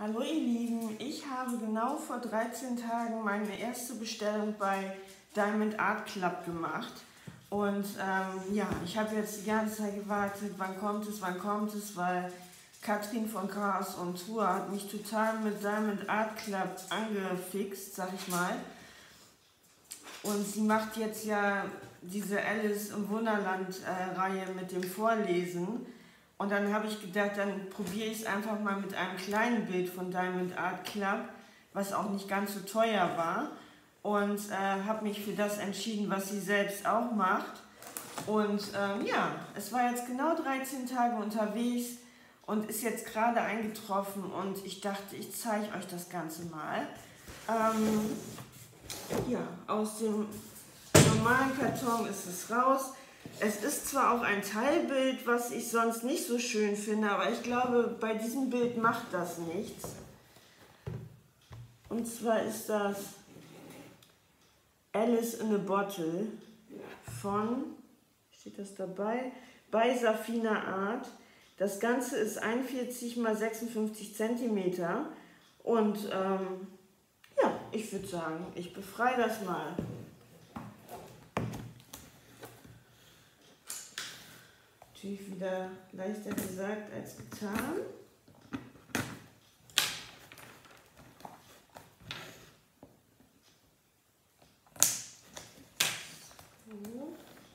Hallo ihr Lieben, ich habe genau vor 13 Tagen meine erste Bestellung bei Diamond Art Club gemacht. Und ja, ich habe jetzt die ganze Zeit gewartet, wann kommt es, weil Katrin von Chaos on Tour hat mich total mit Diamond Art Club angefixt, sag ich mal. Und sie macht jetzt ja diese Alice im Wunderland-Reihe mit dem Vorlesen. Und dann habe ich gedacht, dann probiere ich es einfach mal mit einem kleinen Bild von Diamond Art Club, was auch nicht ganz so teuer war. Und habe mich für das entschieden, was sie selbst auch macht. Und ja, es war jetzt genau 13 Tage unterwegs und ist jetzt gerade eingetroffen. Und ich dachte, ich zeige euch das Ganze mal. Ja, aus dem normalen Karton ist es raus. Es ist zwar auch ein Teilbild, was ich sonst nicht so schön finde, aber ich glaube, bei diesem Bild macht das nichts. Und zwar ist das Alice in a Bottle von, steht das dabei, bei Safina Art. Das Ganze ist 41 x 56 cm und ja, ich würde sagen, ich befreie das mal. Natürlich wieder leichter gesagt als getan. So.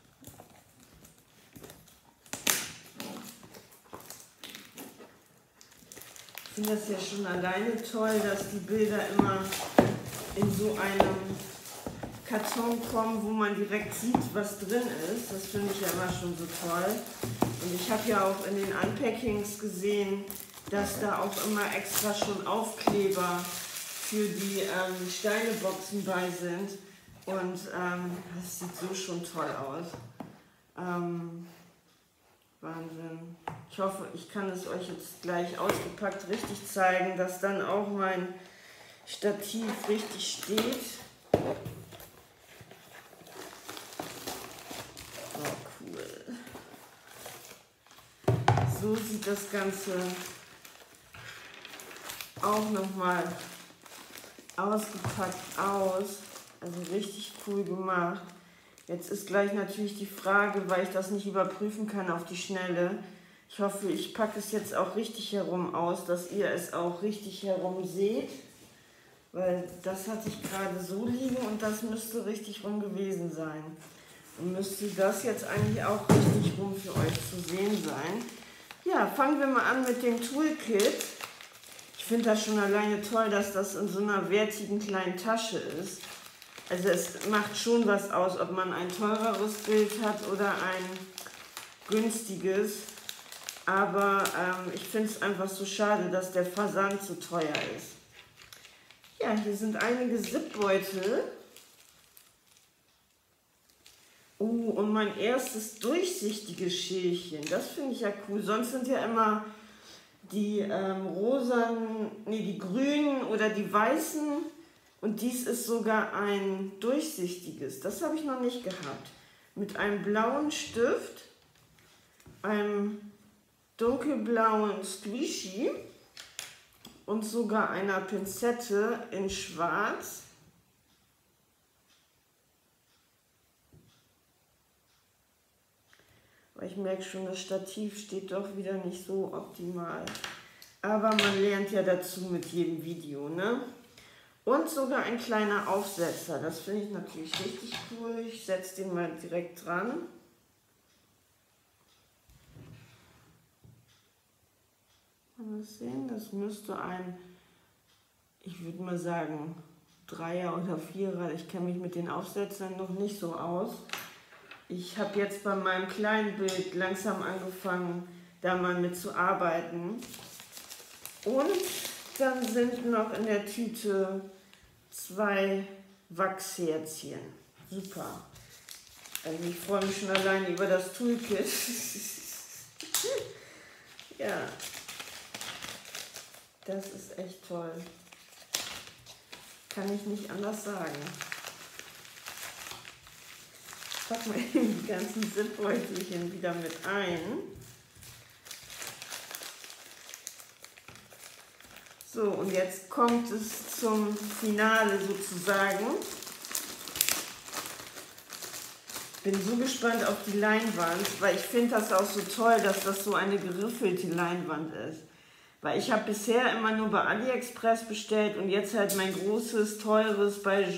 Ich finde das ja schon alleine toll, dass die Bilder immer in so einem Karton kommen, wo man direkt sieht, was drin ist. Das finde ich ja immer schon so toll. Und ich habe ja auch in den Unpackings gesehen, dass da auch immer extra schon Aufkleber für die Steineboxen bei sind. Und das sieht so schon toll aus. Wahnsinn. Ich hoffe, ich kann es euch jetzt gleich ausgepackt richtig zeigen, dass dann auch mein Stativ richtig steht. So sieht das Ganze auch nochmal ausgepackt aus. Also richtig cool gemacht. Jetzt ist gleich natürlich die Frage, weil ich das nicht überprüfen kann auf die Schnelle. Ich hoffe, ich packe es jetzt auch richtig herum aus, dass ihr es auch richtig herum seht. Weil das hatte ich gerade so liegen und das müsste richtig rum gewesen sein. Und müsste das jetzt eigentlich auch richtig rum für euch zu sehen sein. Ja, fangen wir mal an mit dem Toolkit. Ich finde das schon alleine toll, dass das in so einer wertigen kleinen Tasche ist. Also es macht schon was aus, ob man ein teureres Bild hat oder ein günstiges. Aber ich finde es einfach so schade, dass der Versand so teuer ist. Ja, hier sind einige Zipbeutel. Und mein erstes durchsichtiges Schälchen, das finde ich ja cool. Sonst sind ja immer die die grünen oder die weißen. Und dies ist sogar ein durchsichtiges. Das habe ich noch nicht gehabt. Mit einem blauen Stift, einem dunkelblauen Squishy und sogar einer Pinzette in schwarz. Ich merke schon, das Stativ steht doch wieder nicht so optimal. Aber man lernt ja dazu mit jedem Video, ne? Und sogar ein kleiner Aufsetzer. Das finde ich natürlich richtig cool. Ich setze den mal direkt dran. Mal sehen, das müsste ein, ich würde mal sagen, 3er oder 4er. Ich kenne mich mit den Aufsetzern noch nicht so aus. Ich habe jetzt bei meinem kleinen Bild langsam angefangen, da mal mit zu arbeiten. Und dann sind noch in der Tüte 2 Wachsherzchen. Super. Also ich freue mich schon alleine über das Toolkit. Ja, das ist echt toll. Kann ich nicht anders sagen. Ich packe mal die ganzen Zipbeutelchen wieder mit ein. So, und jetzt kommt es zum Finale sozusagen. Bin so gespannt auf die Leinwand, weil ich finde das auch so toll, dass das so eine geriffelte Leinwand ist. Weil ich habe bisher immer nur bei AliExpress bestellt und jetzt halt mein großes, teures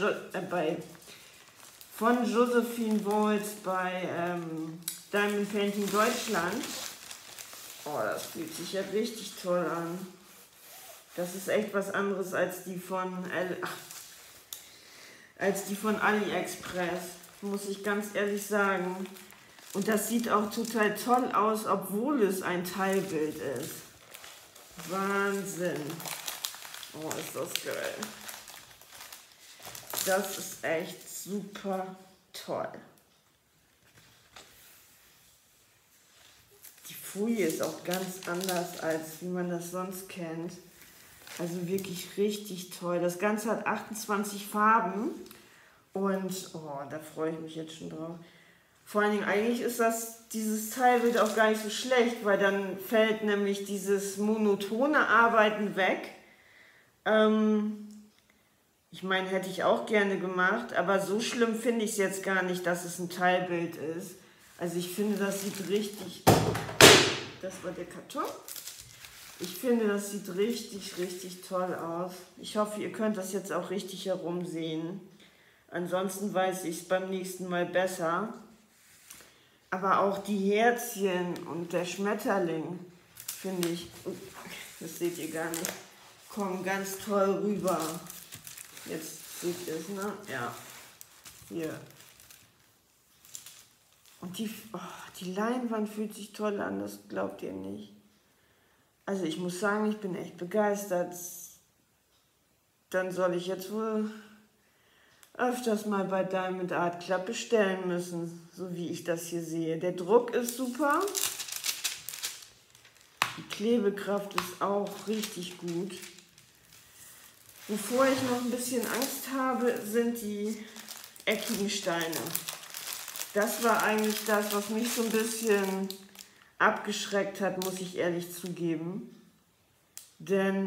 von Josephine Waltz bei Diamond Painting Deutschland. Oh, das fühlt sich ja richtig toll an. Das ist echt was anderes als die von AliExpress, muss ich ganz ehrlich sagen. Und das sieht auch total toll aus, obwohl es ein Teilbild ist. Wahnsinn. Oh, ist das geil. Das ist echt super toll. Die Folie ist auch ganz anders, als wie man das sonst kennt. Also wirklich richtig toll. Das Ganze hat 28 Farben. Und oh, da freue ich mich jetzt schon drauf. Vor allen Dingen, eigentlich ist dieses Teilbild auch gar nicht so schlecht, weil dann fällt nämlich dieses monotone Arbeiten weg. Ich meine, hätte ich auch gerne gemacht, aber so schlimm finde ich es jetzt gar nicht, dass es ein Teilbild ist. Also ich finde, das sieht richtig... Das war der Karton. Ich finde, das sieht richtig, richtig toll aus. Ich hoffe, ihr könnt das jetzt auch richtig herum sehen. Ansonsten weiß ich es beim nächsten Mal besser. Aber auch die Herzchen und der Schmetterling, finde ich, das seht ihr gar nicht, kommen ganz toll rüber. Jetzt seht ihr es, ne? Ja. Hier. Und die Leinwand fühlt sich toll an, das glaubt ihr nicht. Also ich muss sagen, ich bin echt begeistert. Dann soll ich jetzt wohl öfters mal bei Diamond Art Club bestellen müssen, so wie ich das hier sehe. Der Druck ist super. Die Klebekraft ist auch richtig gut. Wovor ich noch ein bisschen Angst habe, sind die eckigen Steine. Das war eigentlich das, was mich so ein bisschen abgeschreckt hat, muss ich ehrlich zugeben. Denn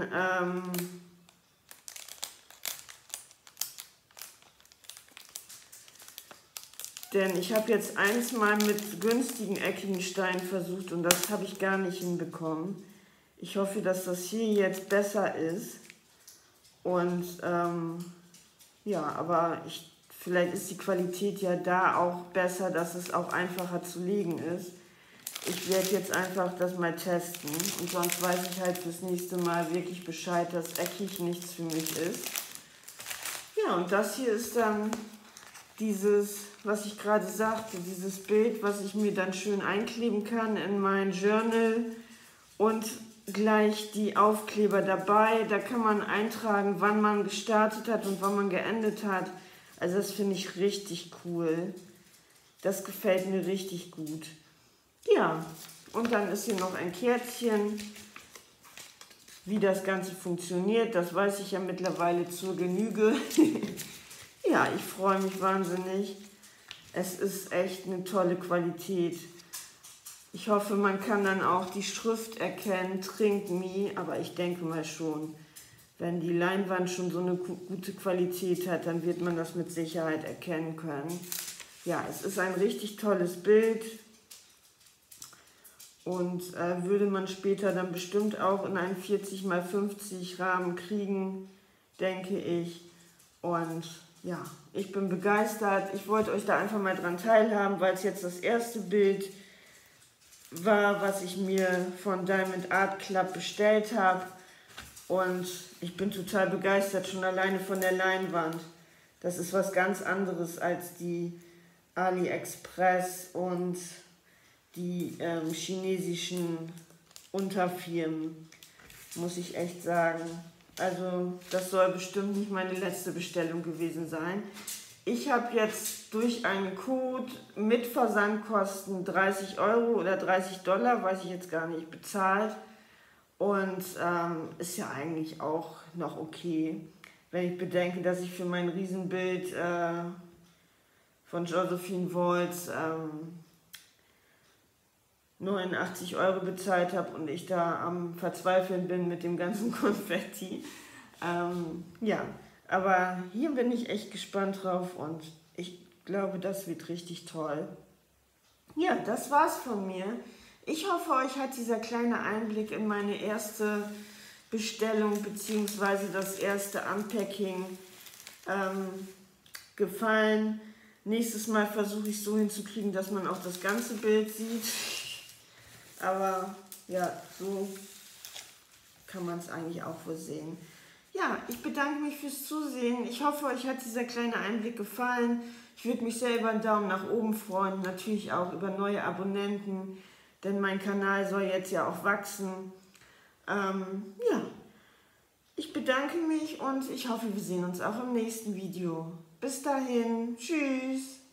ich habe jetzt eins mal mit günstigen eckigen Steinen versucht und das habe ich gar nicht hinbekommen. Ich hoffe, dass das hier jetzt besser ist. Und ja, aber vielleicht ist die Qualität ja da auch besser, dass es auch einfacher zu legen ist. Ich werde jetzt einfach das mal testen und sonst weiß ich halt fürs nächste Mal wirklich Bescheid, dass eckig nichts für mich ist. Ja, und das hier ist dann dieses, was ich gerade sagte, dieses Bild, was ich mir dann schön einkleben kann in mein Journal und gleich die Aufkleber dabei. Da kann man eintragen, wann man gestartet hat und wann man geendet hat. Also das finde ich richtig cool. Das gefällt mir richtig gut. Ja, und dann ist hier noch ein Kärtchen. Wie das Ganze funktioniert, das weiß ich ja mittlerweile zur Genüge. Ja, ich freue mich wahnsinnig. Es ist echt eine tolle Qualität. Ich hoffe, man kann dann auch die Schrift erkennen, Trink Me, aber ich denke mal schon. Wenn die Leinwand schon so eine gute Qualität hat, dann wird man das mit Sicherheit erkennen können. Ja, es ist ein richtig tolles Bild und würde man später dann bestimmt auch in einen 40×50 Rahmen kriegen, denke ich. Und ja, ich bin begeistert. Ich wollte euch da einfach mal dran teilhaben, weil es jetzt das erste Bild war, was ich mir von Diamond Art Club bestellt habe. Und ich bin total begeistert, schon alleine von der Leinwand. Das ist was ganz anderes als die AliExpress und die chinesischen Unterfirmen, muss ich echt sagen. Also das soll bestimmt nicht meine letzte Bestellung gewesen sein. Ich habe jetzt durch einen Code mit Versandkosten 30 € oder 30 $, weiß ich jetzt gar nicht, bezahlt. Und ist ja eigentlich auch noch okay, wenn ich bedenke, dass ich für mein Riesenbild von Josephine Waltz 89 Euro bezahlt habe und ich da am Verzweifeln bin mit dem ganzen Konfetti. Ja, aber hier bin ich echt gespannt drauf und ich glaube, das wird richtig toll. Ja, das war's von mir. Ich hoffe, euch hat dieser kleine Einblick in meine erste Bestellung bzw. das erste Unpacking gefallen. Nächstes Mal versuche ich so hinzukriegen, dass man auch das ganze Bild sieht. Aber ja, so kann man es eigentlich auch wohl sehen. Ja, ich bedanke mich fürs Zusehen. Ich hoffe, euch hat dieser kleine Einblick gefallen. Ich würde mich sehr über einen Daumen nach oben freuen, natürlich auch über neue Abonnenten, denn mein Kanal soll jetzt ja auch wachsen. Ja, ich bedanke mich und ich hoffe, wir sehen uns auch im nächsten Video. Bis dahin, tschüss!